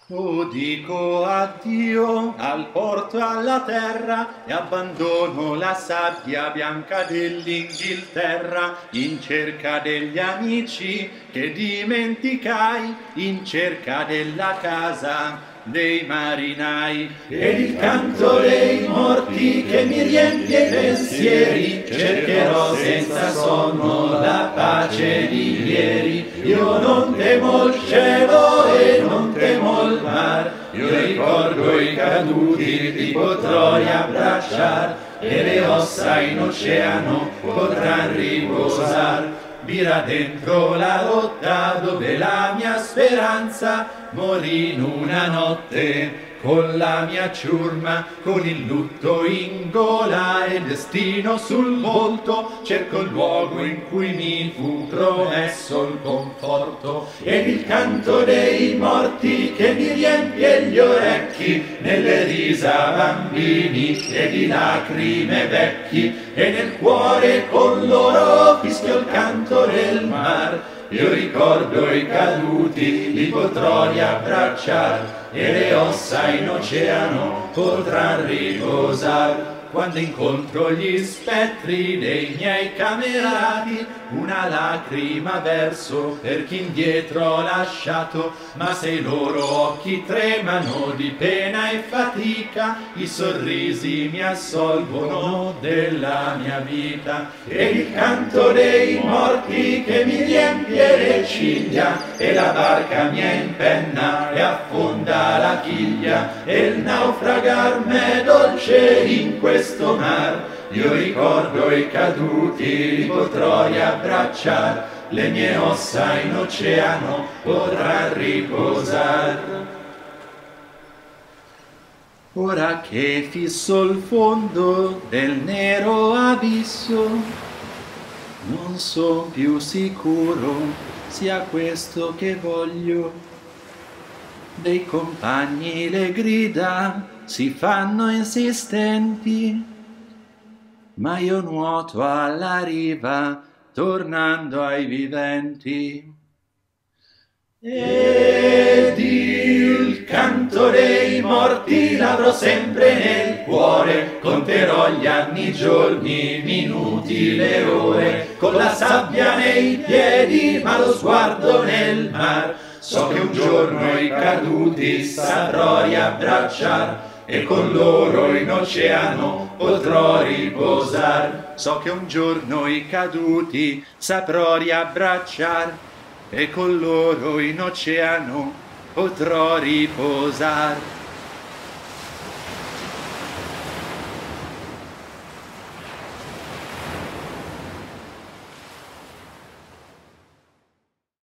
Oh, dico addio al porto e alla terra e abbandono la sabbia bianca dell'Inghilterra in cerca degli amici che dimenticai, in cerca della casa dei marinai. Ed il canto dei morti che mi riempie i pensieri, cercherò senza sonno la pace di ieri. Io non temo il cielo e non temo il mar, io ricordo i caduti, li potrò riabbracciar, e le ossa in oceano potran riposar. Vira dentro la rotta dove la mia speranza morì in una notte con la mia ciurma, con il lutto in gola e il destino sul volto. Cerco il luogo in cui mi fu promesso il conforto ed il canto dei morti che mi riempie gli orecchi, nelle risa bambini e di lacrime vecchi, e nel cuore con loro fischio il canto del mar. Io ricordo i caduti, li potrò riabbracciar, e le ossa in oceano potran riposar. Quando incontro gli spettri dei miei camerati, una lacrima verso per chi indietro ho lasciato, ma se i loro occhi tremano di pena e fatica, i sorrisi mi assolvono della mia vita. E il canto dei morti che mi riempie le ciglia, e la barca mia impenna e affonda la chiglia, e il naufragar m'è dolce in questo mar. Io ricordo i caduti, li potrò riabbracciar, le mie ossa in oceano potran riposar. Ora che fisso il fondo del nero abisso, non son più sicuro sia questo che voglio. Dei compagni le grida si fanno insistenti, ma io nuoto alla riva, tornando ai viventi. Ed il canto dei morti l'avrò sempre nel cuore, conterò gli anni, i giorni, i minuti, le ore, con la sabbia nei piedi ma lo sguardo nel mar. So che un giorno i caduti saprò riabbracciar, e con loro in oceano potrò riposar. So che un giorno i caduti saprò riabbracciar, e con loro in oceano potrò riposar.